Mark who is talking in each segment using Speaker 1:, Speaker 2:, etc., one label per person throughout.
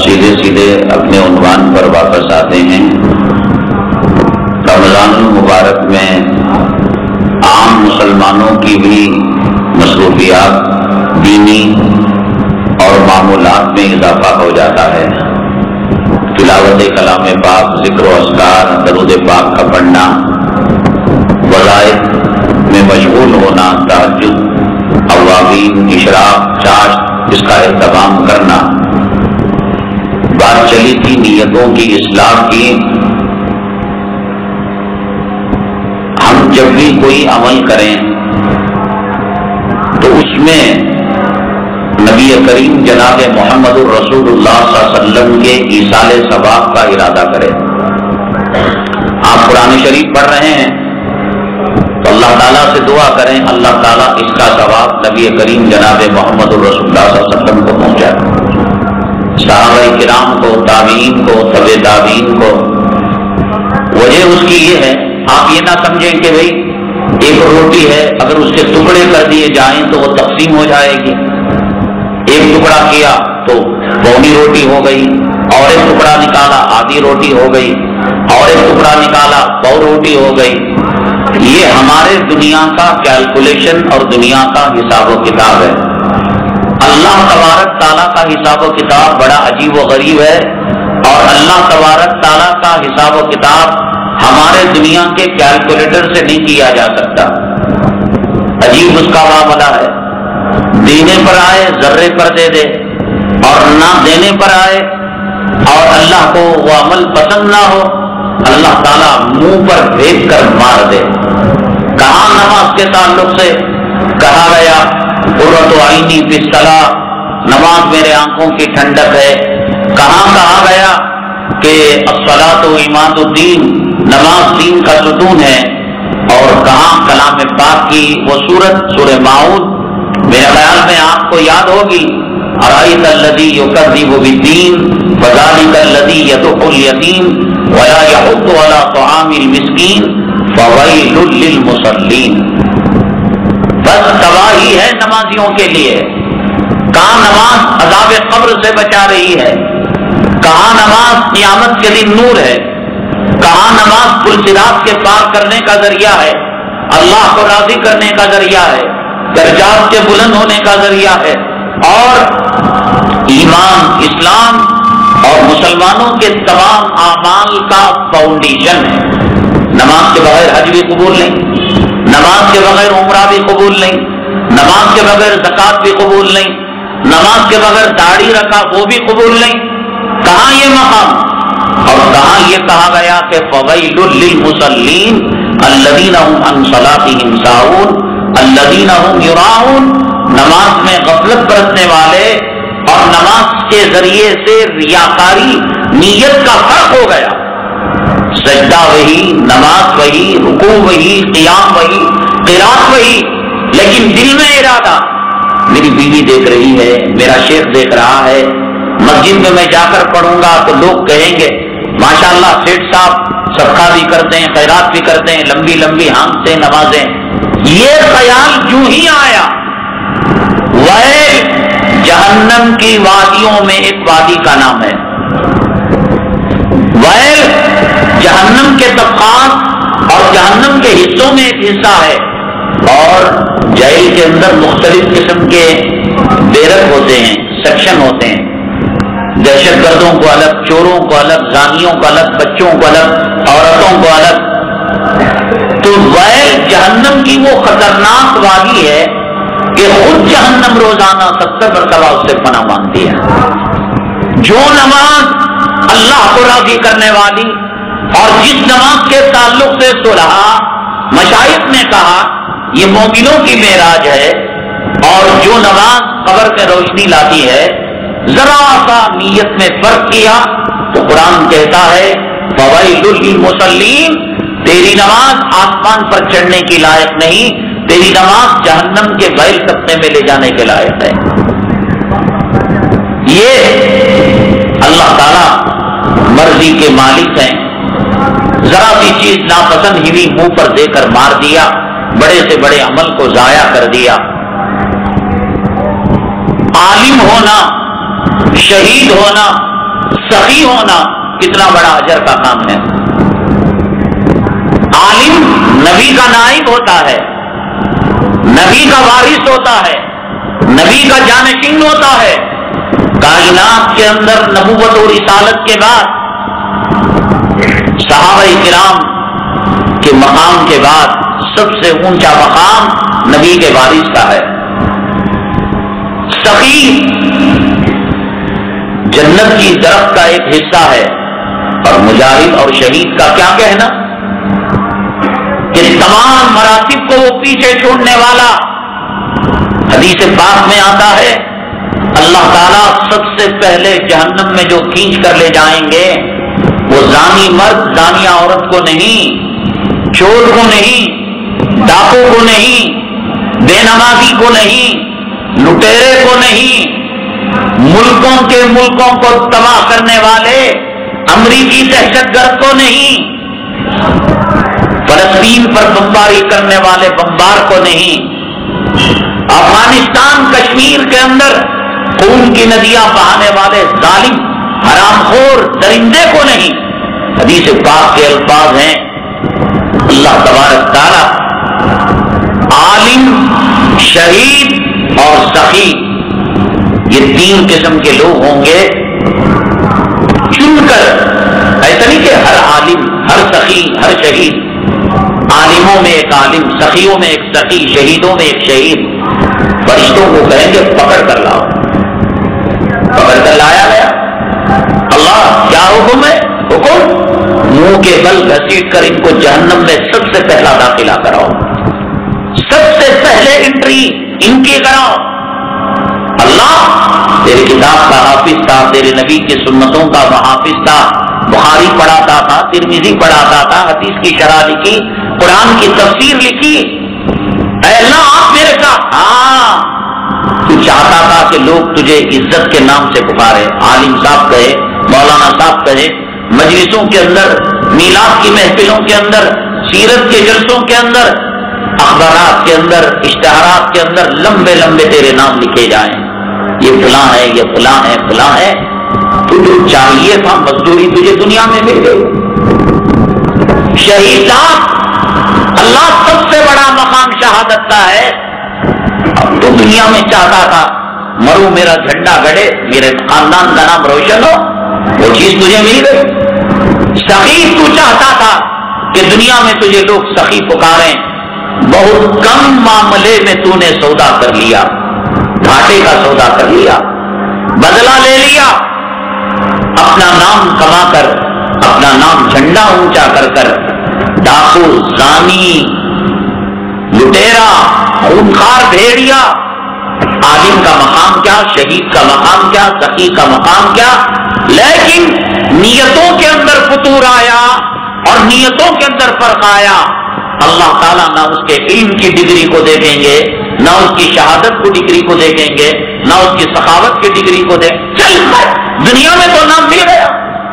Speaker 1: सीधे सीधे अपने उन्वान पर वापस आते हैं। रमज़ान मुबारक में आम मुसलमानों की भी मसरूफियात दीनी और मामूलात में इजाफा हो जाता है। तिलावत कलाम पाक, ज़िक्र व अस्कार, दरूद पाक का पढ़ना, वज़ाइफ में मशगूल होना, तहज्जुद, अवाबीन, इशराक, चाश, इसका एहतमाम करना। बात चली थी नियतों की इस्लाह की। हम जब भी कोई अमल करें तो उसमें नबी करीम जनाब मोहम्मद रसूलुल्लाह सल्लल्लाहु अलैहि वसल्लम के ईसाले सवाब का इरादा करें। आप कुरान शरीफ पढ़ रहे हैं तो अल्लाह ताला से दुआ करें, अल्लाह ताला इसका सवाब नबी करीम जनाब मोहम्मद रसूलुल्लाह सल्लल्लाहु अलैहि वसल्लम को पहुंचाए, सहाबाए किराम को, ताबीन को, तबे ताबीन को। वजह उसकी ये है, आप ये ना समझें कि भाई एक रोटी है, अगर उसके टुकड़े कर दिए जाएं तो वो तकसीम हो जाएगी। एक टुकड़ा किया तो पौनी रोटी हो गई, और एक टुकड़ा निकाला आधी रोटी हो गई, और एक टुकड़ा निकाला पौ रोटी हो गई। ये हमारे दुनिया का कैलकुलेशन और दुनिया का हिसाब व किताब है। अल्लाह तबारक ताला का हिसाब व किताब बड़ा अजीब व गरीब है, और अल्लाह तबारक ताला का हिसाब व किताब हमारे दुनिया के कैलकुलेटर से नहीं किया जा सकता। अजीब उसका मामला है। देने पर आए जर्रे पर दे दे, और ना देने पर आए और अल्लाह को वो अमल पसंद ना हो, अल्लाह ताला मुंह पर फेंक कर मार दे। कहाँ नमाज के ताल्लुक से कहा गया कुर्रतु आइनी फिस्सलाह, नमाज मेरे आंखों की ठंडक है। कहाँ कहा गया कि अस्सलातु इमादुद्दीन, नमाज दीन का सुतून है। और कहाँ कलाम पाक की वो सूरत सूरह माऊद, मेरे ख्याल में आपको याद होगी, अराइतल्लज़ी युकज़्ज़िबु बिद्दीन फ़ज़ालिकल्लज़ी यदुउल यतीम वला यहुद्दु अला तआमिल मिस्कीन फ़वैलुल लिल मुसल्लीन। बस तबाही है नमाजियों के लिए। कहाँ नमाज अज़ाब कब्र से बचा रही है, कहाँ नमाज क़यामत के दिन नूर है, कहाँ नमाज पुल सिरात के पार करने का जरिया है, अल्लाह को राजी करने का जरिया है, दर्जात के बुलंद होने का जरिया है, और ईमान, इस्लाम और मुसलमानों के तमाम आमाल का फाउंडेशन है। नमाज के बगैर हज भी कबूल नहीं, नमाज के बगैर उम्रा भी कबूल नहीं, नमाज के बगैर ज़कात भी कबूल नहीं, नमाज के बगैर दाढ़ी रखा वो भी कबूल नहीं। कहाँ ये मकाम, और कहाँ ये कहा गया कि फ़वैलुल लिल मुसल्लीन अल्लज़ीना हुम अन सलातिहिम साहून अल्लज़ीना हुम युराऊन। नमाज में गफलत बरतने वाले और नमाज के जरिए से रियाकारी नीयत का फर्क हो गया। सजदा वही, नमाज वही, रुकू वही, क़ियाम वही, क़िरात वही, लेकिन दिल में इरादा मेरी बीवी देख रही है, मेरा शेख देख रहा है, मस्जिद में मैं जाकर पढ़ूंगा तो लोग कहेंगे माशाअल्लाह सेठ साहब सदका भी करते हैं, खैरात भी करते हैं, लंबी लंबी हांगते नमाजें। ये ख्याल यूं ही आया। वैल जहन्नम की वादियों में एक वादी का नाम है। वैल जहन्नम के तबकात और जहन्नम के हिस्सों में एक हिस्सा है, और जेल के अंदर मुख्तलिफ किस्म के बेरक होते हैं, सेक्शन होते हैं। दहशतगर्दों को अलग, चोरों को अलग, जानियों को अलग, बच्चों को अलग, औरतों को अलग। तो वैल जहन्नम की वो खतरनाक वादी है कि खुद जहन्नम रोजाना 70 मरतबा उससे पनाह मांगती है। जो नमाज अल्लाह को राजी करने वाली, और जिस नमाज के ताल्लुक से सुलह मशाइख ने कहा ये मोमिनों की मेराज है, और जो नमाज कब्र में रोशनी लाती है, जरा सा नीयत में फर्क किया तो कुरान कहता है फ़वैलुल लिल मुसल्लीन, तेरी नमाज आसमान पर चढ़ने की लायक नहीं, तेरी नमाज जहन्नम के बैल तख्ते में ले जाने के लायक है। ये अल्लाह ताला मर्जी के मालिक हैं। जरा सी चीज नापसंद ही मुंह पर देकर मार दिया, बड़े से बड़े अमल को जाया कर दिया। आलिम होना, शहीद होना, سخی ہونا کتنا بڑا اجر کا کام ہے. عالم نبی کا نائب ہوتا ہے، نبی کا وارث ہوتا ہے، نبی کا جانشین ہوتا ہے. کائنات کے اندر نبوت اور رسالت کے بعد صحابہ کرام کے مقام کے بعد سب سے اونچا مقام نبی کے وارث کا ہے. سخی جنت کی درخت کا ایک حصہ ہے. اور مجاہد اور شہید کا کیا کہنا کہ تمام مراتب کو وہ پیچھے چھوڑنے والا. حدیث پاک میں آتا ہے اللہ تعالیٰ سب سے پہلے جہنم میں جو کھینچ کر لے جائیں گے وہ زانی مرد زانیہ عورت کو نہیں، چور کو نہیں، ڈاکو کو نہیں، بے نمازی کو نہیں، لٹیرے کو نہیں، ملکوں کے ملکوں کو تباہ کرنے والے امریکی دہشت گرد کو نہیں، فلسطین پر بمباری کرنے والے بمبار کو نہیں، افغانستان کشمیر کے اندر خون کی ندیاں بہانے والے ظالم حرام خور درندے کو نہیں. حدیث پاک کے الفاظ ہیں اللہ تبارک تعالیٰ عالم، شہید اور سخی یہ تین قسم کے لوگ ہوں گے چن کر. ایسا نہیں کہ ہر عالم، ہر سخی، ہر شہید. عالموں میں ایک عالم، سخیوں میں ایک سخی، شہیدوں میں ایک شہید. فرشتوں کو کہیں گے پکڑ کر لاؤ، پکڑ کر لایا گیا. اللہ کیا حکم ہے؟ حکم منہ کے بل گھسیٹ کر ان کو جہنم میں سب سے پہلا داخلہ کراؤ، سب سے پہلے انٹری ان کی کراؤ. اللہ تیری کتاب کا حافظ تھا، تیرے نبی کی سنتوں کا محافظ تھا، بخاری پڑھاتا تھا، ترمذی پڑھاتا تھا، حدیث کی شرح لکھی، قرآن کی تفسیر لکھی. اے اللہ آپ میرے ساتھ. ہاں تو چاہتا تھا کہ لوگ تجھے عزت کے نام سے پکارے، عالم صاحب کہے، مولانا صاحب کہے، مجلسوں کے اندر، میلاد کی محفلوں کے اندر، سیرت کے جلسوں کے اندر، اخبارات کے اندر، اشتہارات کے اندر لمبے لمبے تیرے نام لکھے جائیں. یہ فلاں ہے، یہ فلاں ہے، فلاں ہے. تو جو چاہیے تھا مزدوری تجھے دنیا میں مل گئی. شہید صاحب اللہ سب سے بڑا مقام شہادت کا ہے. اب تو دنیا میں چاہتا تھا مرو میرا جھنڈا گڑے، میرے خاندان کا نام روشن ہو، وہ چیز تجھے مل گئی. سخی تو چاہتا تھا کہ دنیا میں تجھے لوگ سخی پکاریں. بہت کم معاملے میں تو نے سودا کر لیا، گھاٹے کا سودا کر لیا، بدلہ لے لیا. اپنا نام کما کر، اپنا نام جھنڈا اونچا کر کر ڈاکو، زانی، لٹیرا، خونخوار بھیڑیا. عالم کا مقام کیا، شہید کا مقام کیا، سخی کا مقام کیا. لیکن نیتوں کے اندر فتور آیا اور نیتوں کے اندر فرق آیا. اللہ تعالیٰ نہ اس کے علم کی ڈگری کو دیکھیں گے، نہ اس کی شہادت کو ڈگری کو دیکھیں گے، نہ اس کی سخاوت کی ڈگری کو چل دنیا میں تو نام مل گیا.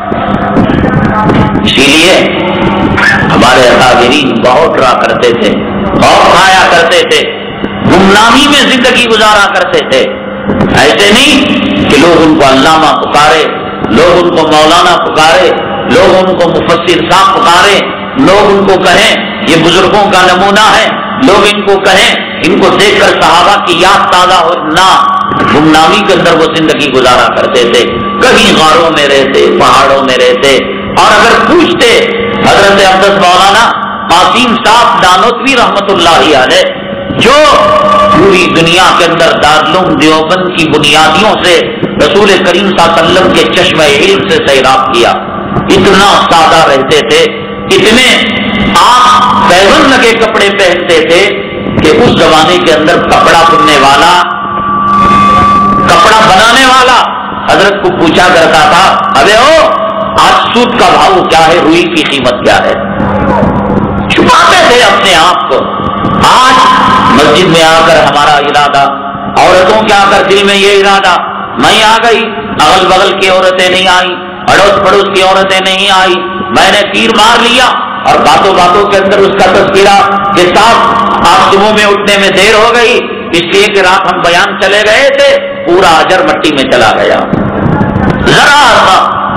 Speaker 1: اسی لیے ہمارے اکابرین بہت رہا کرتے تھے، بہت کھایا کرتے تھے، گمنامی میں زندگی گزارا کرتے تھے. ایسے نہیں کہ لوگ ان کو علامہ پکارے، لوگ ان کو مولانا پکارے، لوگ ان کو مفسر صاحب پکارے، لوگ ان کو کہیں یہ بزرگوں کا نمونہ ہے، لوگ ان کو کہیں ان کو دیکھ کر صحابہ کی یاد تازہ ہو. نہ، گمنامی کے اندر وہ زندگی گزارا کرتے تھے. کہیں غاروں میں رہتے، پہاڑوں میں رہتے. اور اگر پوچھتے حضرت اقدس مولانا قاسم صاحب دانوتوی رحمت اللہ علیہ، جو پوری دنیا کے اندر دارالعلوم دیوبند کی بنیادیوں سے رسول کریم صلی اللہ علیہ وسلم کے چشمہ علم سے سیراب کیا، اتنا سادہ رہتے تھے، اتنے آپ پیون لگے کپڑے پہنتے تھے کہ اس زمانے کے اندر کپڑا بننے والا، کپڑا بنانے والا حضرت کو پوچھا کرتا تھا، ابے او آج سوت کا بھاؤ کیا ہے، روئی کی قیمت کیا ہے. چھپاتے تھے اپنے آپ کو. آج مسجد میں آ کر ہمارا ارادہ، عورتوں کے آ کر دل میں یہ ارادہ، میں آ گئی، اگل بغل کی عورتیں نہیں آئی، اڑوس پڑوس کی عورتیں نہیں آئی، میں نے تیر مار لیا. اور باتوں باتوں کے اندر اس کا تذکرہ کہ صاحب آپ صبح میں اٹھنے میں دیر ہو گئی، اس لیے کہ رات ہم بیان چلے گئے تھے، پورا اجر مٹی میں چلا گیا. ذرا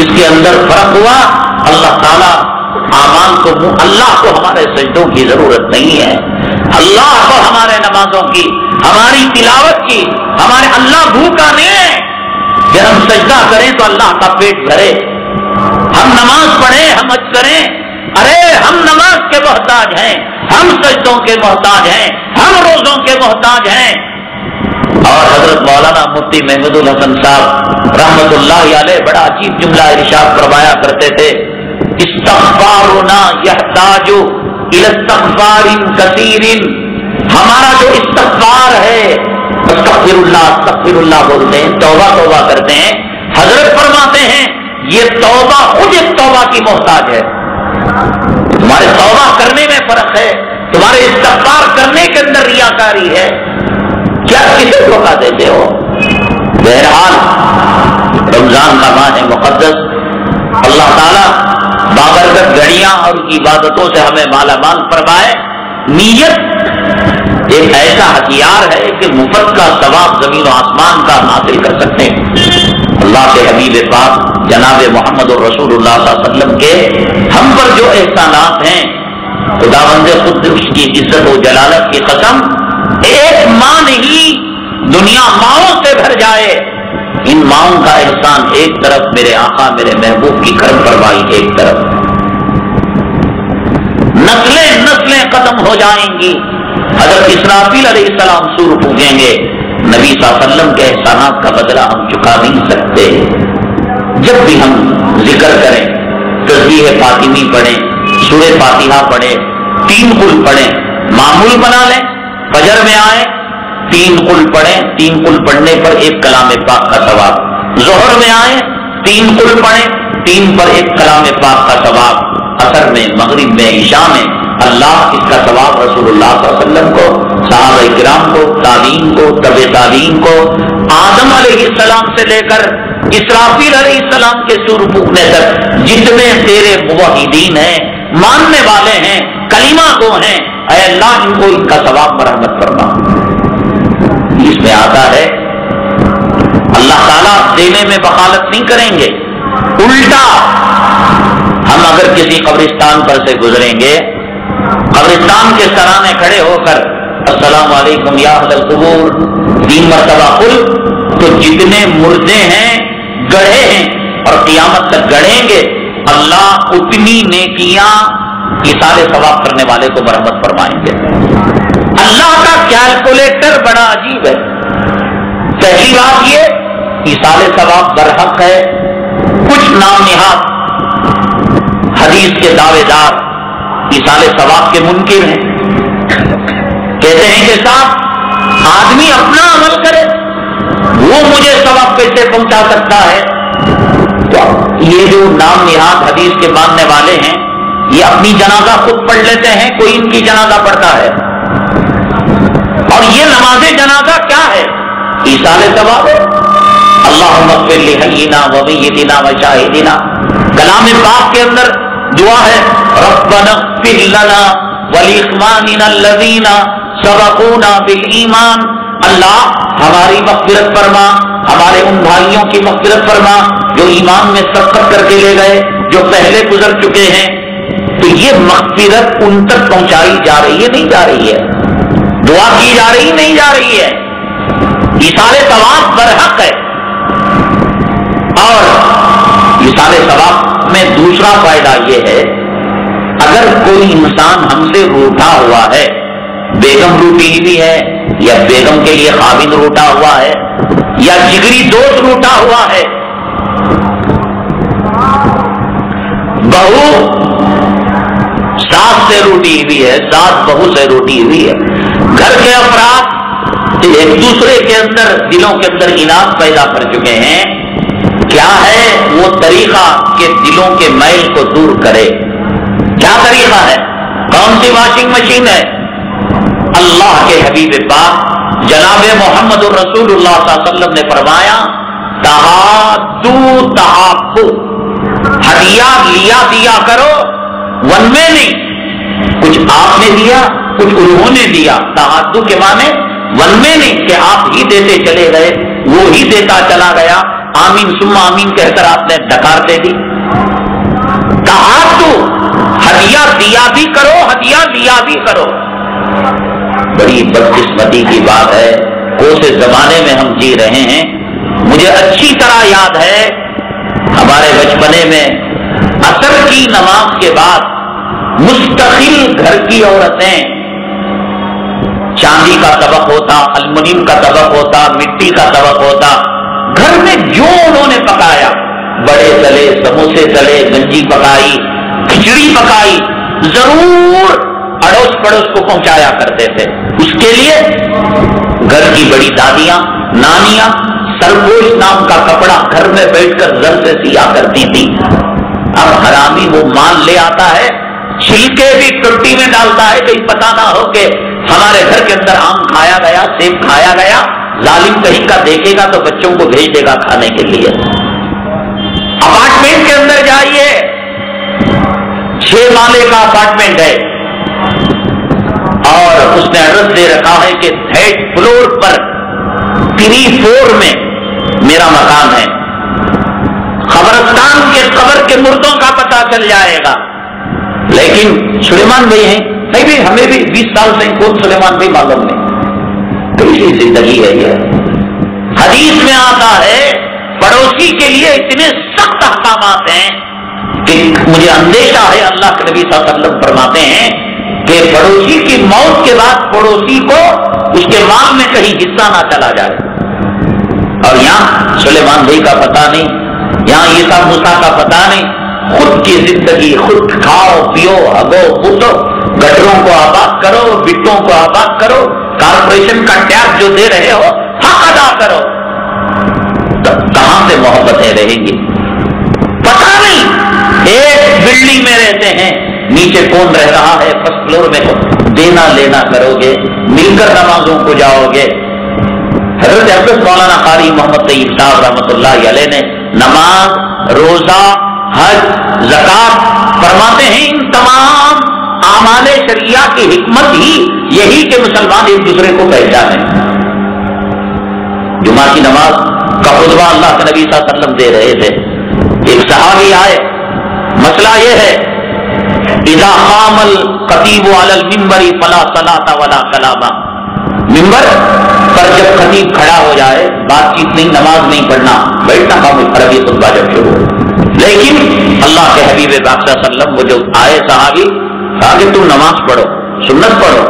Speaker 1: اس کے اندر فرق ہوا. اللہ تعالیٰ اعمال کو, اللہ کو ہمارے سجدوں کی ضرورت نہیں ہے, اللہ کو ہمارے نمازوں کی, ہماری تلاوت کی, ہمارے اللہ بھوکا نہیں ہے کہ ہم سجدہ کریں تو اللہ کا پیٹ بھرے, ہم نماز پڑھیں, ہم حج کریں, ارے ہم نماز کے محتاج ہیں, ہم سجدوں کے محتاج ہیں, ہم روزوں کے محتاج ہیں. اور حضرت مولانا مفتی محمود الحسن صاحب رحمت اللہ علیہ بڑا عجیب جملہ ارشاد فرمایا کرتے تھے, استغفارنا یحتاج الی استغفار کثیر. ہمارا جو استغفار ہے, استغفر اللہ بولتے ہیں, توبہ توبہ کرتے ہیں, حضرت فرماتے ہیں یہ توبہ خود ایک توبہ کی محتاج ہے. تمہارے توبہ کرنے میں فرق ہے, تمہارے استغفار کرنے کے اندر ریاکاری ہے, کیا کسے دھوکہ دیتے ہو. بہرحال رمضان کا ماہ مقدس, اللہ تعالیٰ بابرکت گھڑیاں اور عبادتوں سے ہمیں مالا مال فرمائے. نیت ایک ایسا ہتھیار ہے کہ مفت کا ثواب زمین و آسمان کا حاصل کر سکتے ہیں. اللہ کے حبیب پاک جناب محمد رسول اللہ صلی اللہ علیہ وسلم کے ہم پر جو احسانات ہیں, خداوند خود اس کی عزت و جلالت کی قسم, ایک ماں نہیں دنیا ماؤں سے بھر جائے. ان ماؤں کا احسان ایک طرف, میرے آقا میرے محبوب کی کرم فرمائی ایک طرف, نسلیں نسلیں ختم ہو جائیں گی. حضرت اسرافیل علیہ السلام سور پھونکیں گے, نبی صلی اللہ علیہ وسلم کے احسانات کا بدلہ ہم چکا نہیں سکتے. جب بھی ہم ذکر کریں, تسبیح فاطمی پڑھیں, سورہ فاتحہ پڑھیں, 3 قل پڑھیں, معمول بنا لیں. فجر میں آئیں 3 قل پڑھیں, 3 قل پڑھنے پر 1 کلام پاک کا ثواب. ظہر میں آئیں 3 قل پڑھیں, 3 پر 1 کلام پاک کا ثواب. عصر میں, مغرب میں, عشاء میں, اللہ اس کا ثواب رسول اللہ صلی اللہ علیہ وسلم کو, صحابہ کرام کو, تابعین کو, تبع تابعین کو, آدم علیہ السلام سے لے کر اسرافیل علیہ السلام کے سور پھونکنے تک جتنے تیرے موحدین ہیں, ماننے والے ہیں, کلمہ گو ہیں, اے اللہ ان کو ان کا ثواب مرحمت فرما. اس میں آتا ہے اللہ تعالیٰ دینے میں بخالت نہیں کریں گے, الٹا ہم اگر کسی قبرستان پر سے گزریں گے, قبرستان کے سرانے کھڑے ہو کر السلام علیکم یا اہل القبور 3 مرتبہ قل, تو جتنے مردے ہیں, گڑھے ہیں اور قیامت تک گڑھیں گے, اللہ اتنی نیکیاں ایصال ثواب کرنے والے کو مرحمت فرمائیں گے. اللہ کا کیلکولیٹر بڑا عجیب ہے. پہلی بات یہ ایصال ثواب برحق ہے. کچھ نام نہاد حدیث کے دعوے دار ایصال ثواب کے منکر ہیں, کہتے ہیں کہ صاحب آدمی اپنا عمل کرے, وہ مجھے ثواب کیسے پہنچا سکتا ہے. تو یہ جو نام نہاد حدیث کے ماننے والے ہیں, یہ اپنی جنازہ خود پڑھ لیتے ہیں, کوئی ان کی جنازہ پڑھتا ہے. اور یہ نماز جنازہ کیا ہے؟ ایصال ثواب ہے. اللہم اغفر لحینا ومیتنا وشاہدنا. کلام پاک کے اندر دعا ہے, ربنا اغفر لنا ولاخواننا الذین سبقونا بالایمان. اللہ ہماری مغفرت فرما, ہمارے ان بھائیوں کی مغفرت فرما جو ایمان میں سبقت کر کے لے گئے, جو پہلے گزر چکے ہیں. تو یہ مغفرت ان تک پہنچائی جا رہی ہے, نہیں جا رہی ہے, دعا کی جا رہی نہیں جا رہی ہے. ایصال ثواب برحق ہے. اور ایصال ثواب میں دوسرا فائدہ یہ ہے, اگر کوئی انسان ہم سے روٹھا ہوا ہے, بیگم روٹی ہوئی ہے, یا بیگم کے لیے خاوند روٹا ہوا ہے, یا جگری دوست روٹا ہوا ہے, بہو ساس سے روٹی ہوئی ہے, ساس بہو سے روٹی ہوئی ہے, گھر کے افراد ایک دوسرے کے اندر دلوں کے اندر انعام پیدا کر چکے ہیں. کیا ہے وہ طریقہ کہ دلوں کے میل کو دور کرے؟ کیا طریقہ ہے؟ کون سی واشنگ مشین ہے؟ اللہ کے حبیب پاک جناب محمد الرسول اللہ صلی اللہ علیہ وسلم نے فرمایا, تحادو تحابو, ہدیہ لیا دیا کرو, ون میں نہیں, کچھ آپ نے دیا کچھ انہوں نے دیا. تحادو کے معنی ون میں نہیں کہ آپ ہی دیتے چلے گئے, وہ ہی دیتا چلا گیا, آمین ثم آمین کہہ کر آپ نے ڈکار دے دی. کہا تو ہدیہ دیا بھی کرو ہدیہ لیا بھی کرو. بڑی بدقسمتی کی بات ہے، کوسے زمانے میں ہم جی رہے ہیں. مجھے اچھی طرح یاد ہے ہمارے بچپنے میں عصر کی نماز کے بعد مستقل گھر کی عورتیں چاندی کا طبق ہوتا، المونیم کا طبق ہوتا، مٹی کا طبق ہوتا، گھر میں جو انہوں نے پکایا، بڑے تلے، سموسے تلے، گنجی پکائی، کھچڑی پکائی، ضرور اڑوس پڑوس کو پہنچایا کرتے تھے. اس کے لیے گھر کی بڑی دادیاں، نانیاں سرپوش نام کا کپڑا گھر میں بیٹھ کر زر سے سیا کرتی تھی. اب حرامی وہ مال لے آتا ہے، چھلکے بھی ٹٹی میں ڈالتا ہے، کہیں پتہ نہ ہو کہ ہمارے گھر کے اندر آم کھایا گیا، سیب کھایا گیا. ظالم کہیں کا دیکھے گا تو بچوں کو بھیج دے گا کھانے کے لیے. اپارٹمنٹ کے اندر جائیے، 6 مالے کا اپارٹمنٹ ہے اور اس نے ایڈریس دے رکھا ہے کہ 3rd فلور پر 3 4 میں میرا مکان ہے. قبرستان کے قبر کے مردوں کا پتہ چل جائے گا. لیکن سلیمان بھائی ہیں، نہیں بھی ہمیں بھی 20 سال سے کون سلیمان بھائی معلوم نہیں. کیسی زندگی ہے یہ؟ حدیث میں آتا ہے پڑوسی کے لیے اتنے سخت احکامات ہیں کہ مجھے اندیشہ ہے، اللہ کے نبی صلی اللہ علیہ وسلم فرماتے ہیں کہ پڑوسی کی موت کے بعد پڑوسی کو اس کے مال میں کہیں حصہ نہ چلا جائے. اور یہاں سلیمان بھائی کا پتہ نہیں، یہاں عیسیٰ موسیٰ کا پتہ نہیں. خود کی زندگی خود کھاؤ پیو ہگو پوتو، گٹروں کو آباد کرو، بٹوں کو آباد کرو، کارپوریشن کا ٹیکس جو دے رہے ہو حق ادا کرو. تب کہاں سے محبتیں رہیں گی؟ پتہ نہیں. ایک بلڈنگ میں رہتے ہیں، نیچے کون رہ رہا ہے، فرسٹ فلور میں دینا لینا کرو گے، مل کر نمازوں کو جاؤ گے. حضرت حضرت مولانا قاری محمد طیب صاحب رحمۃ اللہ علیہ نے نماز، روزہ، حج، زکات فرماتے ہیں ان تمام اعمال شریعہ کی حکمت ہی یہی کہ مسلمان ایک دوسرے کو پہچانے. جمعہ کی نماز کا خطبہ اللہ کے نبی صلی اللہ علیہ وسلم دے رہے تھے. ایک صحابی آئے، مسئلہ یہ ہے اذا قام الخطیب علی المنبر فلا صلاۃ ولا کلام. منبر پر جب خطیب کھڑا ہو جائے بات چیت نہیں، نماز نہیں پڑھنا، بیٹھنا خاموش عربی خطبہ جب شروع. لیکن اللہ کے حبیب پاک صلی اللہ علیہ وسلم وہ جو آئے صحابی کہا کہ تم نماز پڑھو، سنت پڑھو.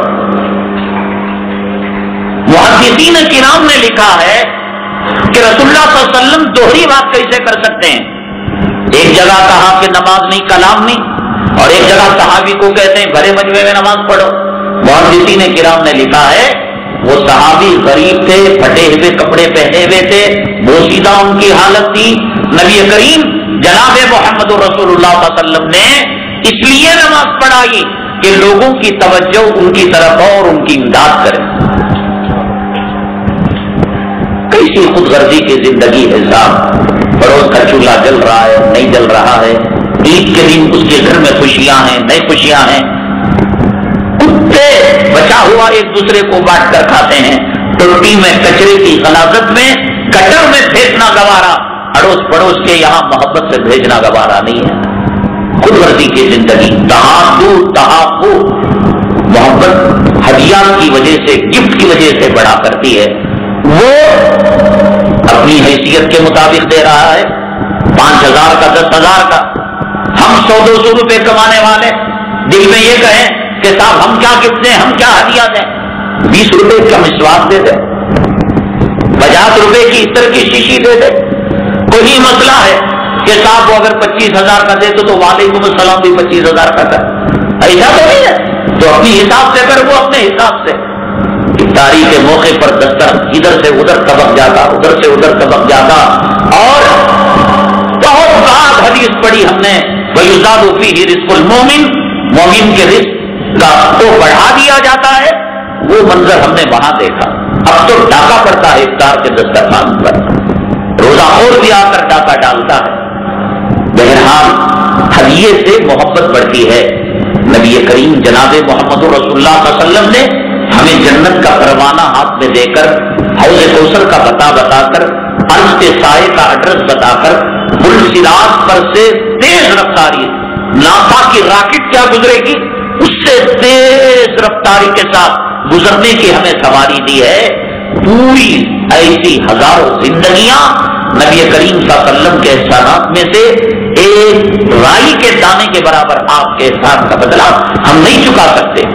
Speaker 1: محدثین کرام نے لکھا ہے کہ رسول اللہ صلی اللہ علیہ وسلم دوہری بات کیسے کر سکتے ہیں؟ ایک جگہ کہا کہ نماز نہیں کلام نہیں، اور ایک جگہ صحابی کو کہتے ہیں بھرے مجمع میں نماز پڑھو. محدثین کرام نے لکھا ہے وہ صحابی غریب تھے، پھٹے ہوئے کپڑے پہنے ہوئے تھے، بوسیدہ ان کی حالت تھی. نبی کریم جناب محمد رسول اللہ صلی اللہ علیہ وسلم نے اس لیے نماز پڑھائی کہ لوگوں کی توجہ ان کی طرف ہو اور ان کی امداد کرے. کیسی خود غرضی کی زندگی ہے صاحب. پڑوس کا چولہا جل رہا ہے، نہیں جل رہا ہے. عید کے دن اس کے گھر میں خوشیاں ہیں، نئی خوشیاں ہیں. کتے بچا ہوا ایک دوسرے کو بانٹ کر کھاتے ہیں. ٹوٹی میں کچرے کی غلاظت میں کٹر میں پھینکنا گوارا، اڑوس پڑوس کے یہاں محبت سے بھیجنا گوارا نہیں ہے. خود غرضی کی زندگی. تحابو محبت ہدیات کی وجہ سے، گفٹ کی وجہ سے بڑھا کرتی ہے. وہ اپنی حیثیت کے مطابق دے رہا ہے، 5000 کا 10,000 کا. ہم 100-200 روپے کمانے والے دل میں یہ کہیں کہ صاحب ہم کیا گفٹ دیں، ہم کیا ہدیہ دیں. 20 روپے کا مسواک دے دیں، 50 روپے کی عطر کی شیشی دے دیں. کوئی مسئلہ ہے کہ صاحب وہ اگر 25,000 کا دے تو وعلیکم السلام بھی 25,000 کا کر. ایسا تو نہیں ہے، تو اپنی حساب سے کر، وہ اپنے حساب سے. افطاری کے موقع پر دستر ادھر سے ادھر طبق جاتا، ادھر سے ادھر طبق جاتا. اور بہت بات حدیث پڑھی ہم نے، وَيُزَادُ فِيهِ رِزْقُ الْمُؤْمِنِ، مومن کے رزق کا کو بڑھا دیا جاتا ہے. وہ منظر ہم نے وہاں دیکھا. اب تو ڈاکہ پڑتا ہے افطار کے دسترخوان پر، روزہ اور بھی آ کر ڈاکہ ڈالتا ہے. بہرحال ہدیے سے محبت بڑھتی ہے. نبی کریم جناب محمد رسول اللہ صلی اللہ علیہ وسلم نے ہمیں جنت کا پروانہ ہاتھ میں دے کر، حوض کوثر کا بتا کر عرش کے سائے کا ایڈریس بتا کر پلسراج پر سے تیز رفتاری ناسا کی راکٹ کیا گزرے گی اس سے تیز رفتاری کے ساتھ گزرنے کی ہمیں سواری دی ہے. پوری ایسی ہزاروں زندگیاں نبی کریم صلی اللہ علیہ وسلم کے احسانات میں سے ایک رائی کے دانے کے برابر آپ کے احسان کا بدلہ ہم نہیں چکا سکتے.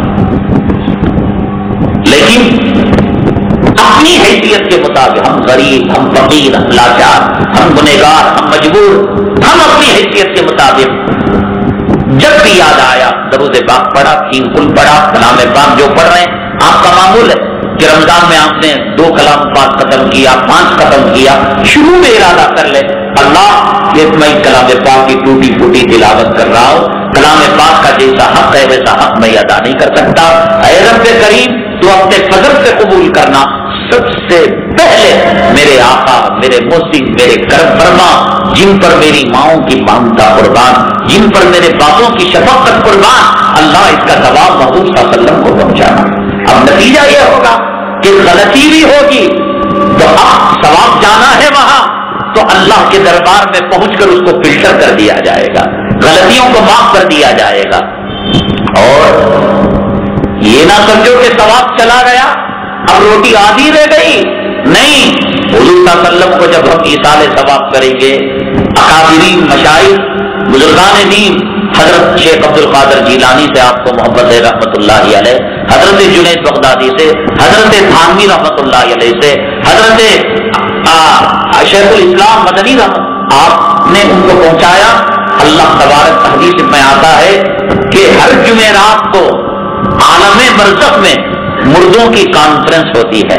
Speaker 1: لیکن اپنی حیثیت کے مطابق ہم غریب، ہم فقیر، ہم لاچار، ہم گنہگار، ہم مجبور، ہم اپنی حیثیت کے مطابق جب بھی یاد آیا درود پاک پڑھا، 3 کل پڑھا، کلام پاک جو پڑھ رہے ہیں آپ کا معمول ہے کہ رمضان میں آپ نے 2 کلام پاک ختم کیا، 5 ختم کیا، شروع میں ارادہ کر لے اللہ یہ میں کلام پاک کی ٹوٹی پھوٹی تلاوت کر رہا ہوں، کلام پاک کا جیسا حق ہے ویسا حق میں ادا نہیں کر سکتا. اے رب کریم تو اپنے فضل سے قبول کرنا. سب سے پہلے میرے آقا، میرے محسن، میرے کرم فرما، جن پر میری ماؤں کی مانتا قربان، جن پر میرے باپوں کی شفقت قربان، اللہ اس کا ثواب محبوب صلی اللہ علیہ وسلم کو پہنچانا. اب نتیجہ یہ ہوگا کہ غلطی بھی ہوگی تو اب ثواب جانا ہے وہاں تو اللہ کے دربار میں پہنچ کر اس کو فلٹر کر دیا جائے گا، غلطیوں کو معاف کر دیا جائے گا. اور یہ نہ سمجھو کہ ثواب چلا گیا اب روٹی آدھی رہ گئی، نہیں. حضور صلی اللہ علیہ وسلم کو جب ہم ایصال ثواب کریں گے، اکابرین مشائخ بزرگان دین حضرت شیخ عبد القادر جیلانی سے آپ کو محبت ہے رحمت اللہ علیہ، حضرت جنید بغدادی سے، حضرت تھانوی رحمت اللہ علیہ سے، حضرت شیخ الاسلام مدنی رحمت، آپ نے ان کو پہنچایا. اللہ تبارک حدیث میں آتا ہے کہ ہر جمعرات کو عالم برزخ میں مردوں کی کانفرنس ہوتی ہے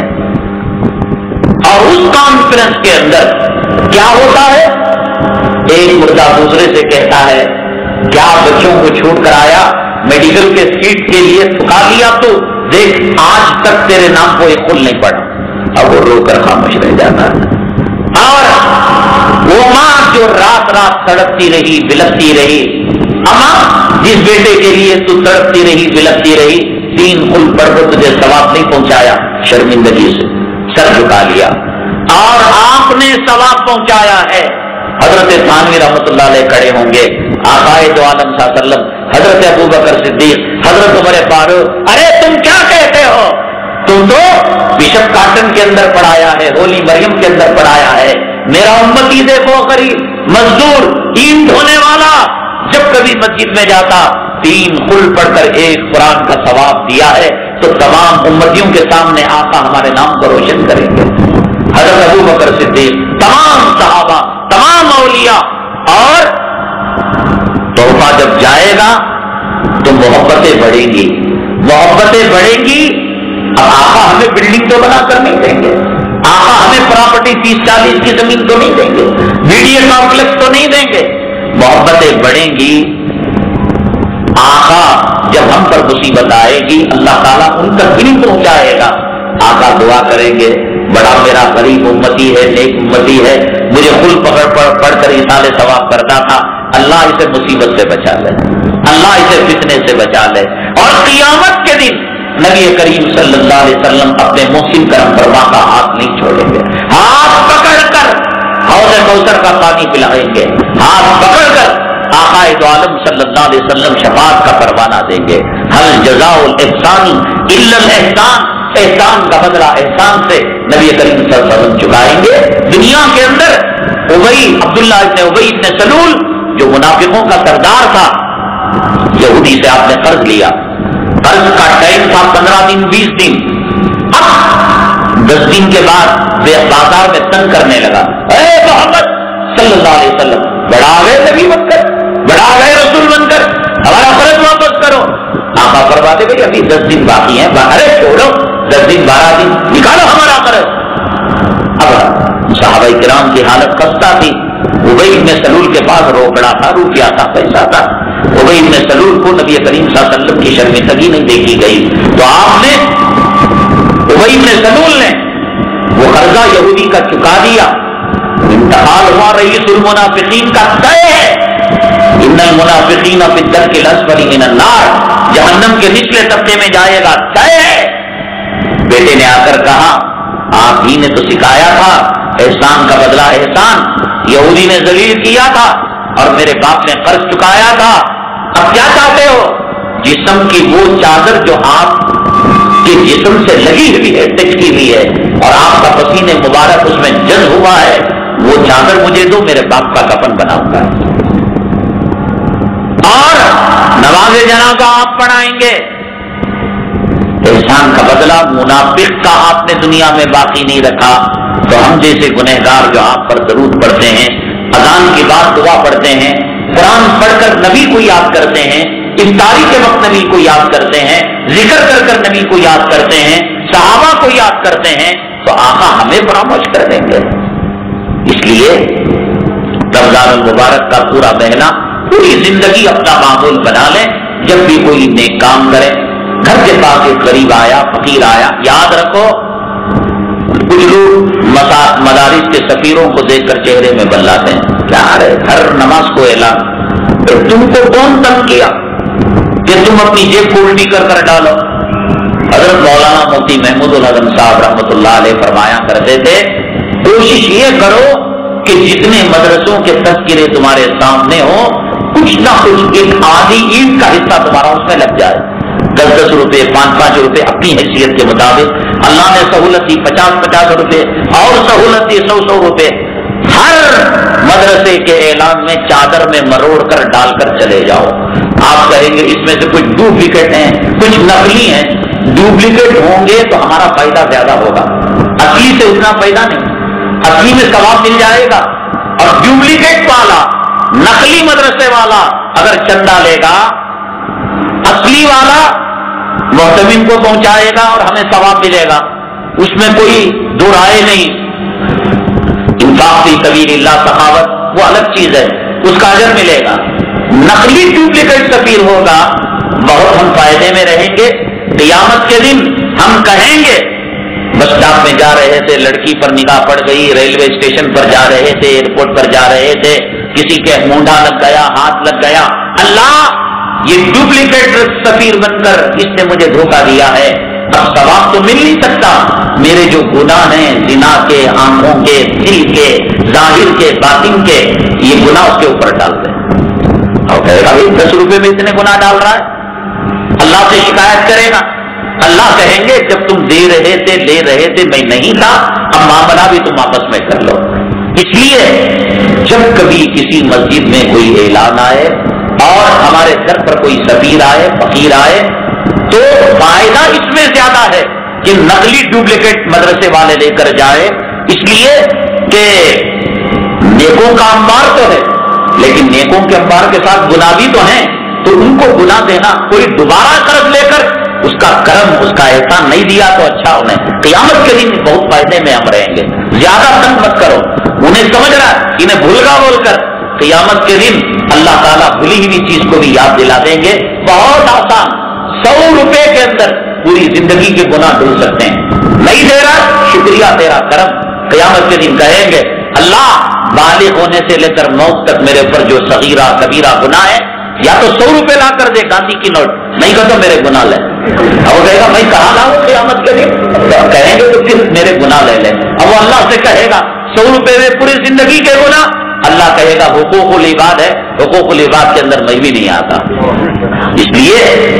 Speaker 1: اور اس کانفرنس کے اندر کیا ہوتا ہے، ایک مردہ دوسرے سے کہتا ہے کیا بچوں کو چھوڑ کر آیا، میڈیکل کے سیٹ کے لیے تھکا لیا تو دیکھ آج تک تیرے نام کو ایک پھول نہیں پڑا. اب وہ رو کر خاموش رہ جاتا ہے. اور وہ ماں جو رات رات تڑپتی رہی بلکتی رہی، اماں جس بیٹے کے لیے تو تڑپتی رہی بلکتی رہی، 3 پھول پڑھ کر تجھے ثواب نہیں پہنچایا، شرمندگی سے سر جھکا لیا. اور آپ نے ثواب پہنچایا ہے. حضرت تھانوی رحمت اللہ علیہ کھڑے ہوں گے، آقائے دو عالم صلی اللہ علیہ وسلم، حضرت ابو بکر صدیق، حضرت عمر فاروق، ارے تم کیا کہتے ہو، تم تو بشپ کاٹن کے اندر پڑھایا ہے، ہولی مریم کے اندر پڑھایا ہے. میرا امتی دیکھو غریب مزدور اینٹ دھونے والا جب کبھی مسجد میں جاتا 3 کل پڑھ کر 1 قرآن کا ثواب دیا ہے تو تمام امتیوں کے سامنے آقا ہمارے نام کو روشن کریں گے. حضرت ابو بکر صدیق، تمام صحابہ، تمام اولیاء. اور تحفہ جب جائے گا تو محبتیں بڑھیں گی، محبتیں بڑھیں گی. اب آقا ہمیں بلڈنگ تو بنا کر نہیں دیں گے، آقا ہمیں پراپرٹی 30-40 کی زمین تو نہیں دیں گے، میڈیا کمپلیکس تو نہیں دیں گے. محبتیں بڑھیں گی. آقا جب ہم پر مصیبت آئے گی اللہ تعالیٰ ان تک بھی پہنچائے گا. آقا دعا کریں گے بڑا میرا غریب امتی ہے، نیک امتی ہے، مجھے خل پڑھ کر ایصال ثواب کرتا تھا، اللہ اسے مصیبت سے بچا لے، اللہ اسے فتنے سے بچا لے. اور قیامت کے دن نبی کریم صلی اللہ علیہ وسلم اپنے محسن کرم فرما کا ہاتھ نہیں چھوڑیں گے، ہاتھ پکڑ کر حوض کوثر کا پانی پلائیں گے، ہاتھ پکڑ کر آقا دو عالم صلی اللہ علیہ وسلم شفاعت کا پروانہ دیں گے. حل جزاء الاحسان الا الاحسان، احسان کا بدلہ احسان سے نبی کریم صلی اللہ علیہ وسلم چکائیں گے. دنیا کے اندر عبداللہ ابن ابی ابن سلول جو منافقوں کا سردار تھا، یہودی سے آپ نے قرض لیا، قرض کا ٹائم تھا 15 دن 20 دن. اب 10 دن کے بعد بازار میں تنگ کرنے لگا، اے محمد صلی اللہ علیہ وسلم بڑا گئے نبی بن کر، بڑا گئے رسول بن کر، ہمارا قرض واپس کرو. آقا فرماتے بھائی ابھی 10 دن باقی ہیں، ارے چھوڑو 10 دن 12 دن نکالو ہمارا قرض. اب صحابہ کرام کی حالت خستہ تھی. ابی ابن سلول کے پاس روکڑا تھا، روپیہ تھا، پیسہ تھا. ابی ابن سلول کو نبی کریم صلی اللہ علیہ وسلم کی شرمندگی نہیں دیکھی گئی تو آپ نے ابی ابن سلول نے وہ قرضہ یہودی کا چکا دیا. انتقال ہوا رئیس المنافقین کا طے ہے، ان المنافقین فی الدرک الاسفل من النار، جہنم کے نچلے طبقے میں جائے گا، طے ہے. بیٹے نے آ کر کہا آپ ہی نے تو سکھایا تھا احسان کا بدلہ احسان، یہودی نے ذلیل کیا تھا اور میرے باپ نے قرض چکایا تھا، اب کیا چاہتے ہو؟ جسم کی وہ چادر جو آپ کے جسم سے لگی ہوئی ہے، ٹچ کی ہوئی ہے، اور آپ کا پسینے مبارک اس میں جذب ہوا ہے، وہ چادر مجھے دو، میرے باپ کا کفن بناؤں گا۔ اور نماز جنازہ آپ پڑھائیں گے۔ احسان کا بدلہ منافق کا آپ نے دنیا میں باقی نہیں رکھا، تو ہم جیسے گنہگار جو آپ پر درود پڑھتے ہیں، اذان کے بعد دعا پڑھتے ہیں، قرآن پڑھ کر نبی کو یاد کرتے ہیں، افطاری کے وقت نبی کو یاد کرتے ہیں، ذکر کر کر نبی کو یاد کرتے ہیں، صحابہ کو یاد کرتے ہیں، تو آقا ہمیں فراموش کر دیں گے۔ اس لیے رمضان المبارک کا پورا مہینہ، پوری زندگی اپنا معمول بنا لیں، جب بھی کوئی نیک کام کریں، گھر کے پاس ایک غریب آیا، فقیر آیا، یاد رکھو کچھ لوگ مدارس کے سفیروں کو دیکھ کر چہرے میں بل لاتے ہیں، کیا رہے ہر نماز کو اعلان، تم کو کون تنگ کیا کہ تم اپنی جیب کو الٹی کر کر ڈالو؟ حضرت مولانا مفتی محمود الحسن صاحب رحمۃ اللہ علیہ فرمایا کرتے تھے، کوشش یہ کرو کہ جتنے مدرسوں کے تذکرے تمہارے سامنے ہو، کچھ نہ کچھ ایک آدھی اینٹ کا حصہ تمہارا اس میں لگ جائے، 10-10 روپے، 5-5 روپے اپنی حیثیت کے مطابق۔ اللہ نے سہولت دی 50-50 روپے، اور سہولت دی 100-100 روپے، ہر مدرسے کے اعلان میں چادر میں مروڑ کر ڈال کر چلے جاؤ۔ آپ کہیں گے اس میں سے کچھ ڈپلیکیٹ ہیں، کچھ نقلی ہیں، ڈپلیکیٹ ہوں گے تو ہمارا فائدہ زیادہ ہوگا، اصلی سے اتنا فائدہ نہیں، اصلی میں ثواب مل جائے گا، اور ڈپلیکیٹ والا، نقلی مدرسے والا اگر چندہ لے گا، اصلی والا محتمم کو پہنچائے گا اور ہمیں ثواب ملے گا، اس میں کوئی دو رائے نہیں۔ انفاق فی سبیل اللہ، سخاوت وہ الگ چیز ہے، اس کا اجر ملے گا۔ نقلی ڈپلیکیٹ سفیر ہوگا، بہت ہم فائدے میں رہیں گے۔ قیامت کے دن ہم کہیں گے، بس اسٹاپ میں جا رہے تھے، لڑکی پر نگاہ پڑ گئی، ریلوے اسٹیشن پر جا رہے تھے، ایئرپورٹ پر جا رہے تھے، کسی کے مونڈا لگ گیا، ہاتھ لگ گیا، اللہ یہ ڈپلیکیٹ سفیر بن کر اس نے مجھے دھوکہ دیا ہے، اب ثواب تو مل نہیں سکتا، میرے جو گناہ ہیں، زنا کے، آنکھوں کے، دل کے، ظاہر کے، باطن کے، یہ گناہ اس کے اوپر ڈال دیں۔ اور کہے گا 10 روپے میں اتنے گناہ ڈال رہا ہے، اللہ سے شکایت کرے گا۔ اللہ کہیں گے جب تم دے رہے تھے، لے رہے تھے، میں نہیں تھا، اب معاملہ بھی تم آپس میں کر لو۔ اس لیے جب کبھی کسی مسجد میں کوئی اعلان آئے اور ہمارے در پر کوئی سفیر آئے، فقیر آئے، تو فائدہ اس میں زیادہ ہے کہ نقلی ڈپلیکیٹ مدرسے والے لے کر جائے، اس لیے کہ نیکوں کا انبار تو ہے، لیکن نیکوں کے انبار کے ساتھ گناہ بھی تو ہیں، تو ان کو گناہ دینا، کوئی دوبارہ قرض لے کر اس کا کرم، اس کا احسان نہیں دیا تو اچھا انہیں قیامت کے دن بہت فائدے میں ہم رہیں گے۔ زیادہ تنگ مت کرو، انہیں سمجھ رہا ہے، انہیں بھولگا بول کر قیامت کے دن اللہ تعالیٰ بھولی ہوئی چیز کو بھی یاد دلا دیں گے۔ بہت آسان، 100 روپے کے اندر پوری زندگی کے گناہ دھل سکتے ہیں۔ نہیں دے رہا، شکریہ تیرا کرم۔ قیامت کے دن کہیں گے اللہ بالغ ہونے سے لے کر موت تک میرے پر جو صغیرہ کبیرہ گناہ ہے، یا تو 100 روپے لا کر دے گاندھی کی نوٹ، نہیں کہ تو میرے گناہ لے۔ اب وہ کہے گا میں کہاں لاؤں قیامت کے دن؟ کہیں گے تو پھر میرے گناہ لے لے۔ اب وہ اللہ سے کہے گا 100 روپے میں پوری زندگی کے گناہ، اللہ کہے گا حقوق العباد ہے، حقوق العباد کے اندر میں بھی نہیں آتا۔ اس لیے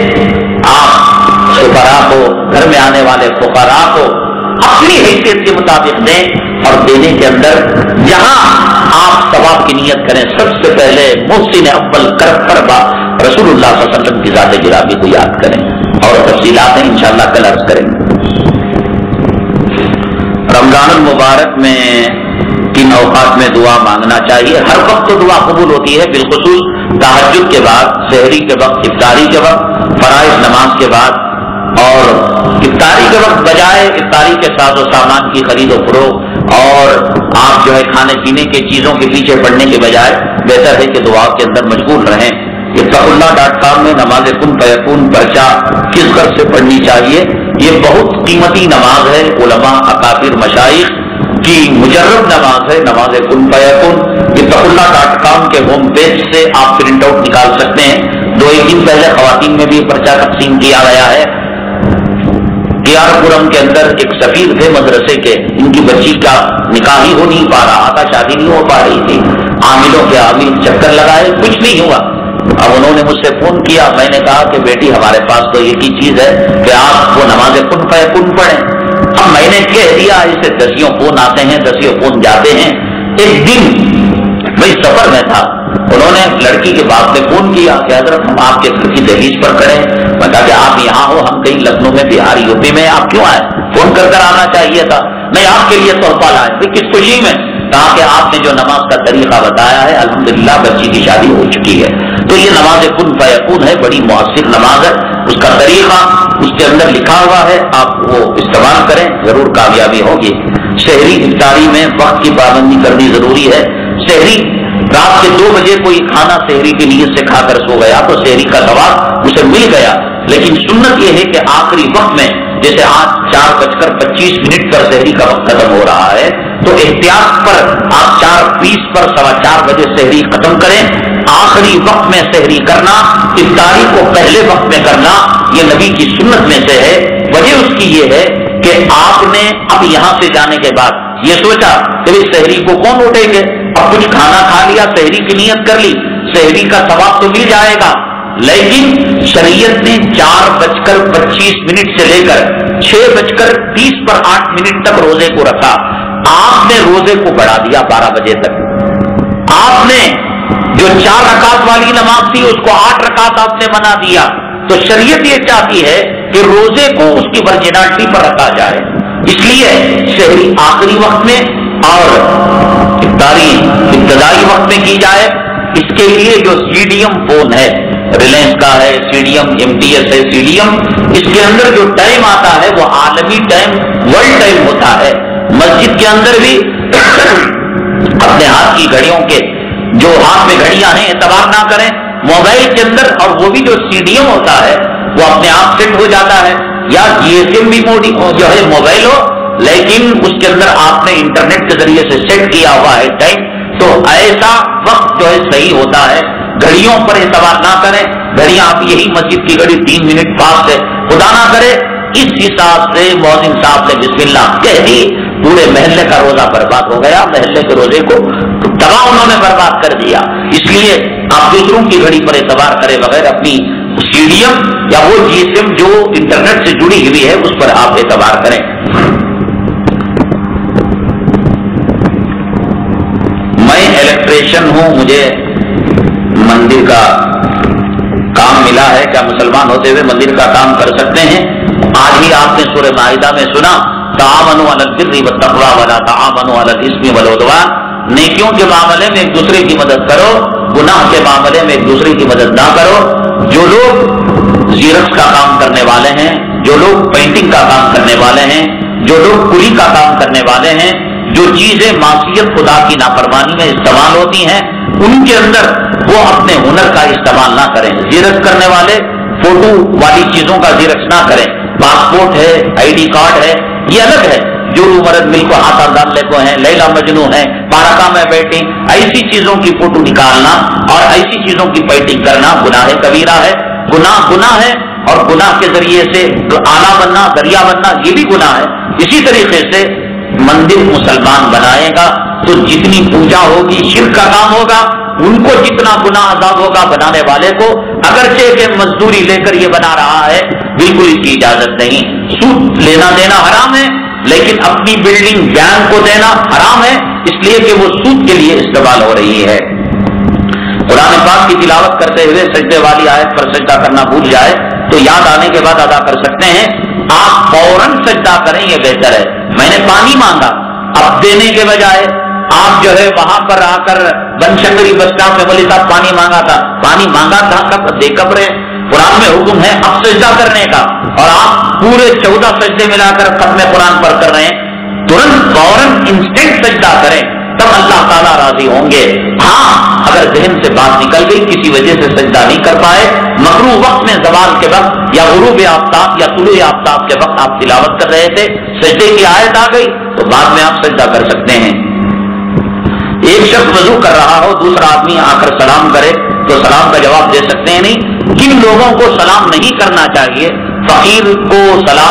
Speaker 1: آپ فقراء کو، گھر میں آنے والے فقراء کو اپنی حیثیت کے مطابق دیں، اور دینے کے اندر جہاں آپ ثواب کی نیت کریں، سب سے پہلے محسن اول کرب فرما رسول اللہ صلی اللہ علیہ وسلم کی ذات گرامی کو یاد کریں، اور تفصیلات ہیں انشاءاللہ کل عرض کریں گے۔ رمضان المبارک میں کن اوقات میں دعا مانگنا چاہیے؟ ہر وقت تو دعا قبول ہوتی ہے، بالخصوص تہجد کے بعد، سحری کے وقت، افطاری کے وقت، فرائض نماز کے بعد، اور افطاری کے وقت بجائے افطاری کے ساز و سامان کی خرید و فروخت اور آپ جو ہے کھانے پینے کی چیزوں کے پیچھے پڑنے کے بجائے بہتر ہے کہ دعا کے اندر مشغول رہیں۔ اتقاللہ.com میں نماز کن فیکون پرچہ کس غرض سے پڑھنی چاہیے؟ یہ بہت قیمتی نماز ہے، علماء، اکابر، مشائخ کی مجرب نماز ہے، نماز کن فیکون۔ اتقاللہ.com کے ہوم پیج سے آپ پرنٹ آؤٹ نکال سکتے ہیں۔ 2-1 دن پہلے خواتین میں بھی پرچہ تقسیم کیا گیا ہے کہ CR पुरम के अंदर एक सफीर थे मदरसे के, इनकी बच्ची का निकाह ही हो नहीं पा रहा था, शादी नहीं हो पा रही थी। आमिलों के आमिल चक्कर लगाए, कुछ नहीं हुआ। अब उन्होंने मुझसे फोन किया, मैंने कहा कि बेटी हमारे पास तो एक ही चीज है कि आप वो नमाज कुन पढ़ें। अब मैंने कह दिया, ऐसे दसियों फोन आते हैं, दसियों फोन जाते हैं। एक दिन मैं सफर में था, उन्होंने लड़की के बाप ने फोन किया कि हजरत हम आपके घर की दहलीज पर खड़े हैं। मैं कहा कि आप यहाँ हो, हम कहीं लखनऊ में, बिहार, यूपी में, आप क्यों आए? फोन कर आना चाहिए था। नहीं, आपके लिए तोहफा लाए। किस खुशी में? कहा कि आपने जो नमाज का तरीका बताया है, अल्हम्दुलिल्लाह बच्ची की शादी हो चुकी है। तो ये नमाज कुन फयकून है, बड़ी मुअस्सिर नमाज है। उसका तरीका उसके अंदर लिखा हुआ है, आप वो इस्तेमाल करें, जरूर कामयाबी होगी। शहरी इफ्तारी में वक्त की पाबंदी करनी जरूरी है। शहरी रात के 2 बजे कोई खाना शहरी की नीयत से खाकर सो गया तो शहरी का सवाब उसे मिल गया, लेकिन सुन्नत यह है कि आखिरी वक्त में, जैसे आज 4:25 पर शहरी का वक्त खत्म हो रहा है, तो एहतियात पर आप 4:20 पर 4:15 बजे शहरी खत्म करें। आखिरी वक्त में शहरी करना, इफ्तारी को पहले वक्त में करना, ये नबी की सुन्नत में से है। वजह उसकी ये है कि आपने अब यहां से जाने के बाद ये सोचा कि शहरी को कौन उठेंगे, अब कुछ खाना खा लिया, शहरी की नियत कर ली, शहरी का सवाब तो मिल जाएगा। लेकिन शरीयत ने 4:25 से लेकर 6:30 पर 8 तक रोजे को रखा। आपने रोजे को बढ़ा दिया 12 बजे तक। आपने जो 4 रकात वाली नमाज थी उसको 8 रकात आपने बना दिया। तो शरीयत ये चाहती है कि रोजे को उसकी वर्जिनालिटी पर रखा जाए, इसलिए शहरी आखिरी वक्त में और इफ्तारी इब्तदाई वक्त में की जाए। इसके लिए जो सीडीएम फोन है, रिलायंस का है, सीडीएम, MTS है, सीडीएम, इसके अंदर जो टाइम आता है वो आलमी टाइम, वर्ल्ड टाइम होता है। मस्जिद के अंदर भी अपने हाथ की घड़ियों के, जो हाथ में घड़ियां हैं, एतबार ना करें। मोबाइल के अंदर, और वो भी जो सीडीएम होता है वो अपने आप सेट हो जाता है, या GSM भी जो है मोबाइल हो, लेकिन उसके अंदर आपने इंटरनेट के जरिए से सेट किया हुआ है टाइम, तो ऐसा वक्त जो है सही होता है। घड़ियों पर एतबार ना करें। घड़ियां, आप यही मस्जिद की घड़ी 3 मिनट फास्ट है, खुदा ना करे इस हिसाब से मौजिन साहब ने बिस्मिल्लाह कह दी, पूरे महल्ले का रोजा बर्बाद हो गया। महल्ले के रोजे को तबाह उन्होंने बर्बाद कर दिया। इसलिए आप दूसरों की घड़ी पर एतबार करे बगैर अपनी सीडीएम या वो GSM जो इंटरनेट से जुड़ी हुई है उस पर आप एतबार करें। मैं इलेक्ट्रिशियन हूं, मुझे मंदिर का काम मिला है, क्या मुसलमान होते हुए मंदिर का काम कर सकते हैं? आज ही आपने सूरह माइदा में सुना, ताआवनु अलल बिर्रि वत्तक़वा वला ताआवनु अलल इस्मि वल उद्वान। नेकियों के मामले में एक दूसरे की मदद करो, गुनाह के मामले में एक दूसरे की मदद ना करो। जो लोग जीरक्स का काम करने वाले हैं, जो लोग पेंटिंग का काम करने वाले हैं, जो लोग कुली का काम करने वाले हैं, जो चीजें मासियत खुदा की नाफरमानी में इस्तेमाल होती हैं, उनके अंदर वो अपने हुनर का इस्तेमाल ना करें। जीरक्स करने वाले फोटो वाली चीजों का जीरक्स ना करें। पासपोर्ट है, ID कार्ड है, ये अलग है। जो मरद मिल को हाथ डालने को है, लैला मजनू है, पारका में बैठी, ऐसी चीजों की फोटो निकालना और ऐसी चीजों की पेंटिंग करना गुनाह कबीरा है। गुनाह है, और गुनाह के जरिए से आला बनना, दरिया बनना, ये भी गुनाह है। इसी तरीके से मंदिर मुसलमान बनाएगा तो जितनी पूजा होगी शिर्क का काम होगा, उनको जितना गुनाह आजाद होगा बनाने वाले को। अगरचे के मजदूरी लेकर ये बना रहा है, बिल्कुल इसकी इजाजत नहीं। सूद लेना देना हराम है, लेकिन अपनी बिल्डिंग बैंक को देना हराम है, इसलिए कि वो सूद के लिए इस्तेमाल हो रही है। कुरान पाक की तिलावत करते हुए सजदे वाली आयत पर सजदा करना भूल जाए तो याद आने के बाद अदा कर सकते हैं। आप फौरन सजदा करें, ये बेहतर है। मैंने पानी मांगा, अब देने के बजाय आप जो है वहां पर आकर बनशंकरी बस स्टॉप में बोले साहब पानी मांगा था, कब दे कब रहे। कुरान में हुक्म है अब सजदा करने का, और आप पूरे 14 सजदे मिलाकर खत्म कुरान पर कर रहे हैं। तुरंत फौरन इंस्टेंट सजदा करें, तब अल्लाह ताला राजी होंगे। हाँ, अगर जहन से बात निकल गई, किसी वजह से सजदा नहीं कर पाए, मकरूह वक्त में ज़वाल के वक्त या गुरूब आफ्ताब या तुलू आफ्ताब के वक्त आप तिलावत कर रहे थे, सजदे की आयत आ गई तो बाद में आप सजदा कर सकते हैं। एक शख्स वजू कर रहा हो, दूसरा आदमी आकर सलाम करे तो सलाम का जवाब दे सकते हैं नहीं। किन लोगों को सलाम नहीं करना चाहिए? फकीर को सलाम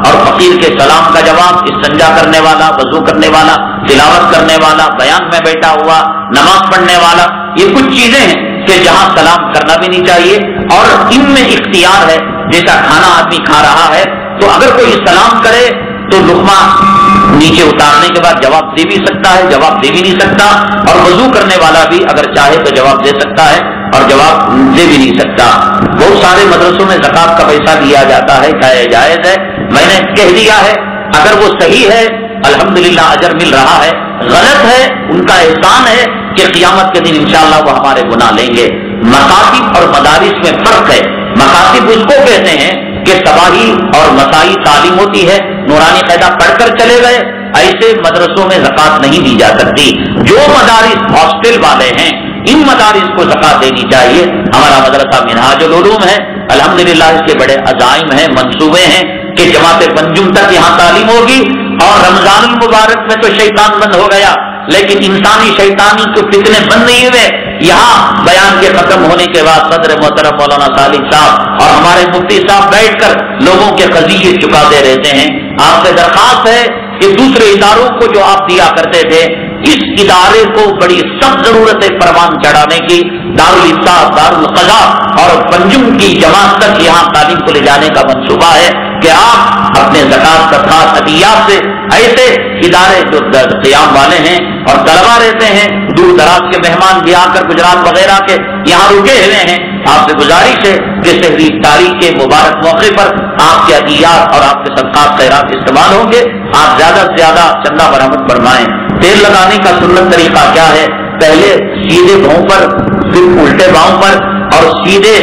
Speaker 1: اور فقیر کے سلام کا جواب، استنجا کرنے والا، وضو کرنے والا، تلاوت کرنے والا، بیان میں بیٹھا ہوا، نماز پڑھنے والا، یہ کچھ چیزیں ہیں کہ جہاں سلام کرنا بھی نہیں چاہیے، اور ان میں اختیار ہے، جیسا کھانا آدمی کھا رہا ہے تو اگر کوئی سلام کرے تو لقمہ نیچے اتارنے کے بعد جواب دے بھی سکتا ہے، جواب دے بھی نہیں سکتا، اور وضو کرنے والا بھی اگر چاہے تو جواب دے سکتا ہے اور جواب دے بھی نہیں سکتا۔ بہت سارے مدرسوں میں زکوٰۃ کا پیسہ دیا جاتا ہے، کیا یہ جائز ہے؟ میں نے کہہ دیا ہے اگر وہ صحیح ہے الحمدللہ اجر مل رہا ہے، غلط ہے ان کا احسان ہے کہ قیامت کے دن انشاءاللہ وہ ہمارے گناہ لیں گے۔ مکاتب اور مدارس میں فرق ہے۔ مکاتب اس کو کہتے ہیں کہ تباہی اور مسائی تعلیم ہوتی ہے، نورانی قاعدہ پڑھ کر چلے گئے، ایسے مدرسوں میں زکوٰۃ نہیں دی جا سکتی۔ جو مدارس ہاسٹل والے ہیں ان مدارس کو زکوٰۃ دینی چاہیے۔ ہمارا مدرسہ منہاج العلوم ہے، الحمدللہ اس کے بڑے عزائم ہیں، منصوبے ہیں کہ جماعت پنجم تک یہاں تعلیم ہوگی، اور رمضان المبارک میں تو شیطان بند ہو گیا لیکن انسانی شیطانی کے فتنے بند نہیں ہوئے۔ یہاں بیان کے ختم ہونے کے بعد صدر محترم مولانا صالح صاحب اور ہمارے مفتی صاحب بیٹھ کر لوگوں کے قضیے چکاتے رہتے ہیں۔ آپ سے درخواست ہے کہ دوسرے اداروں کو جو آپ دیا کرتے تھے، اس ادارے کو بڑی سخت ضرورت ہے پروان چڑھانے کی۔ دارالفتاح، دارالقضاء اور پنجم کی جماعت تک یہاں تعلیم کو لے جانے کا منصوبہ ہے کہ آپ اپنے زکوٰۃ صدقات عطیات سے ایسے ادارے جو قیام والے ہیں اور طلبا رہتے ہیں، دور دراز کے مہمان بھی آ کر گجرات وغیرہ کے یہاں رکے ہوئے ہیں، آپ سے گزارش ہے کہ شہری تاریخ کے مبارک موقع پر آپ کے عطیات اور آپ کے صدقات خیرات استعمال ہوں گے۔ آپ زیادہ سے زیادہ چندہ برآمد فرمائیں۔ تیل لگانے کا سنت طریقہ کیا ہے؟ پہلے سیدھے پاؤں پر، پھر الٹے پاؤں پر، اور سیدھے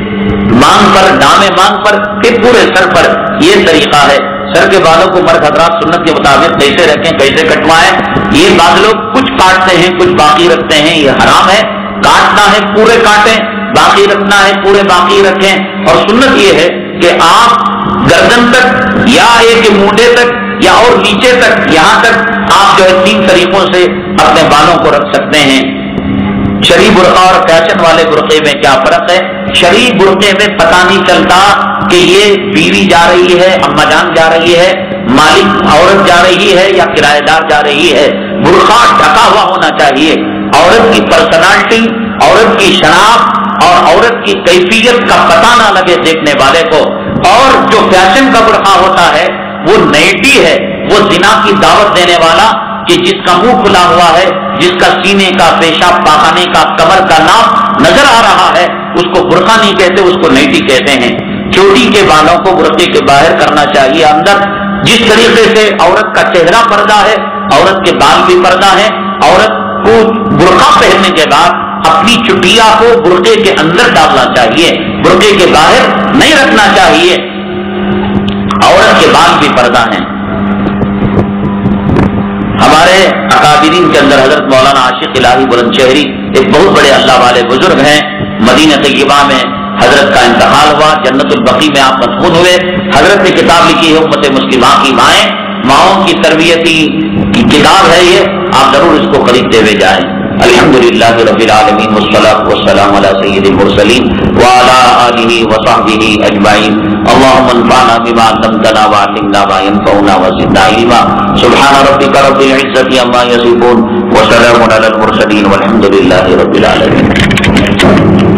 Speaker 1: مانگ پر، دامے مانگ پر، پھر پورے سر پر، یہ طریقہ ہے۔ سر کے بالوں کو مرد حضرات سنت کے مطابق کیسے رکھیں، کیسے کٹوائیں؟ یہ بعض لوگ کچھ کاٹتے ہیں، کچھ باقی رکھتے ہیں، یہ حرام ہے۔ کاٹنا ہے پورے کاٹیں، باقی رکھنا ہے پورے باقی رکھیں۔ اور سنت یہ ہے کہ آپ گردن تک یا ایک مونڈے تک یا اور نیچے تک، یہاں تک آپ جو ہے 3 طریقوں سے اپنے بالوں کو رکھ سکتے ہیں۔ شرعی برقع اور فیشن والے برقعے میں کیا فرق ہے؟ شرعی برقعے میں پتہ نہیں چلتا کہ یہ بیوی جا رہی ہے، اماں جان جا رہی ہے، مالک عورت جا رہی ہے یا کرایہ دار جا رہی ہے۔ برقع ڈھکا ہوا ہونا چاہیے۔ عورت کی پرسنالٹی، عورت کی شناخت اور عورت کی کیفیت کا پتہ نہ لگے دیکھنے والے کو۔ اور جو فیشن کا برقع ہوتا ہے وہ نیٹی ہے، وہ زنا کی دعوت دینے والا، کہ جس کا منہ کھلا ہوا ہے، جس کا سینے کا، پیشاب پاخانے کا، کمر کا ناپ نظر آ رہا ہے، اس کو برقع نہیں کہتے، اس کو نیٹی کہتے ہیں۔ چوٹی کے بالوں کو برقعے کے باہر کرنا چاہیے اندر۔ جس طریقے سے عورت کا چہرہ پردہ ہے، عورت کے بال بھی پردہ ہے۔ عورت کو برقع پہننے کے بعد اپنی چٹیا کو برقعے کے اندر ڈالنا چاہیے، برقعے کے باہر نہیں رکھنا چاہیے۔ عورت کے بال بھی پردہ ہیں۔ ہمارے اکابرین کے اندر حضرت مولانا عاشق الہی بلند شہری ایک بہت بڑے اللہ والے بزرگ ہیں۔ مدینہ طیبہ میں حضرت کا انتقال ہوا، جنت البقیع میں آپ مدفون ہوئے۔ حضرت نے کتاب لکھی ہے امت مسلمہ کی مائیں، ماؤں کی تربیتی کی کتاب ہے یہ، آپ ضرور اس کو خریدتے ہوئے جائیں۔ الحمدللہ رب العالمین والصلاة والسلام علی سید المرسلین وعلی آلہ وصحبہ اجمعین۔ اللهم انفعنا بما علمتنا وعلمنا ما ينفعنا وزدنا علما۔ سبحان ربک رب العزة عما یصفون وسلام علی المرسلین والحمد للہ رب العالمین۔